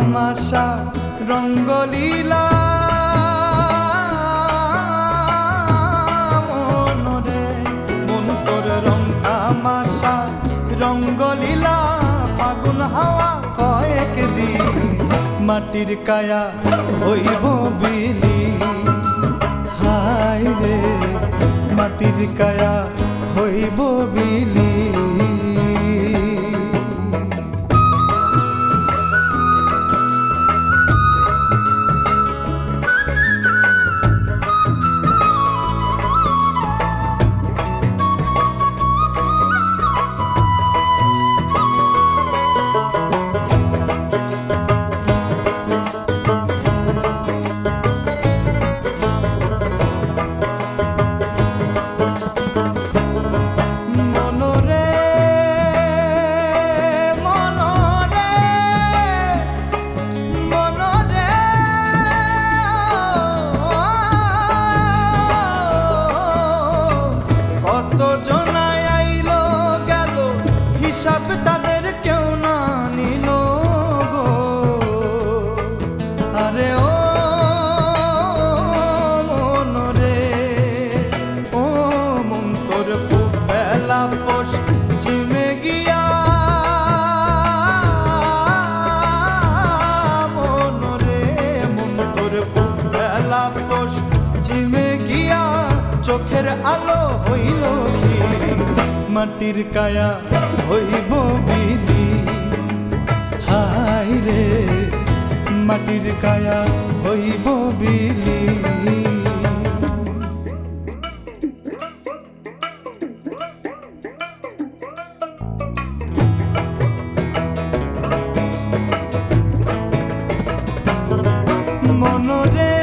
তামাশা রঙ্গলীলা মনরে মন তোর রং তামাশা রঙ্গলীলা ফাগুন হাওয়া কয়েক দিন মাটির কায়া হইব বিলি হায় রে মাটির কায়া হইব বিলি তাদের কেউ না নিল গো আরে ও মন রে ও মন তোর খুব বেলা পশ্চিমে গিয়া মন রে মন তোর খুব বেলা পশ্চিমে গিয়া চোখের আলো হইল কি মাটির কায়া হইব বিলি হায় রে মাটির কায়া হইব বিলি মনরে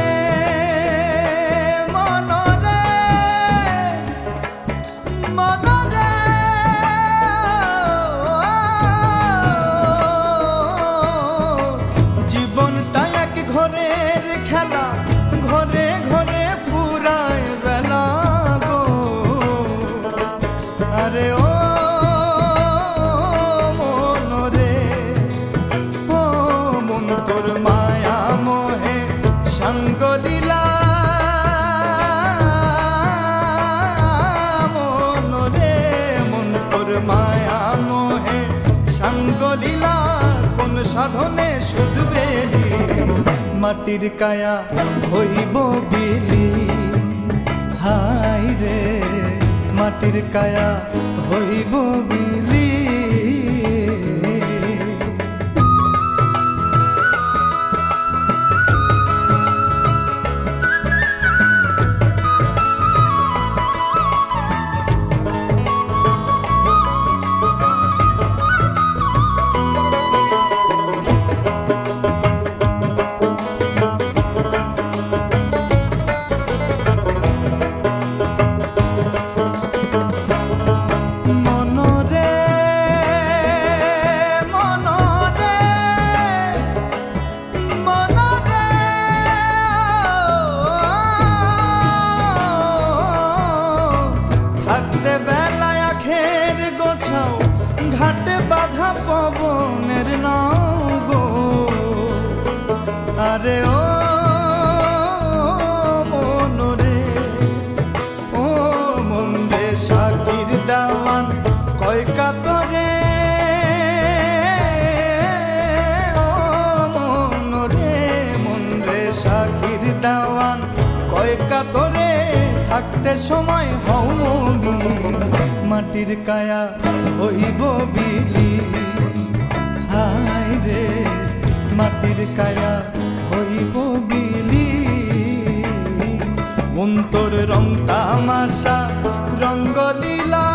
ঘরের খেলা ঘরে ঘরে ফুরায় বেলা গো আরে ও মন রে ও মন তোর মায়া মোহে সঙ্গ দিলা মন রে মন তোর মায়া মোহে সঙ্গ দিলা কোন সাধনে শুধবে মাটির কায়া হইব বিলি হায় রে মাটির কায়া হইব বিলি বেলায় আখের গোছাও ঘাটে বাধা পবনের নাও গো আরে ও মন রে ও মন রে শাকির দেওয়ান কয় কাতরে ও মন রে শাকির দেওয়ান কয় কাতরে থাকতে সময় হওনি মাটির কায়া হইব বিলি হায় রে মাটির কায়া হইব বিলি মন তোর রং তামাশা রঙ্গলীলা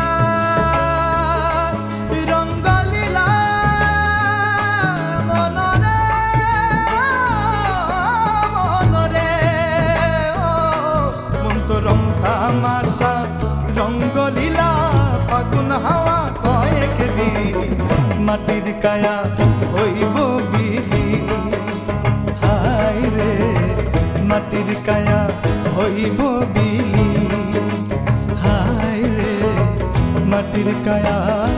রঙ্গলীলা মনরে মন তোর রং তামাশা রঙ্গলীলা ফাগুন হাওয়া কয়েক দিন মাটির কায়া হইব বিলি হায় রে মাটির কায়া হইব বিলি হায় রে মাটির কায়া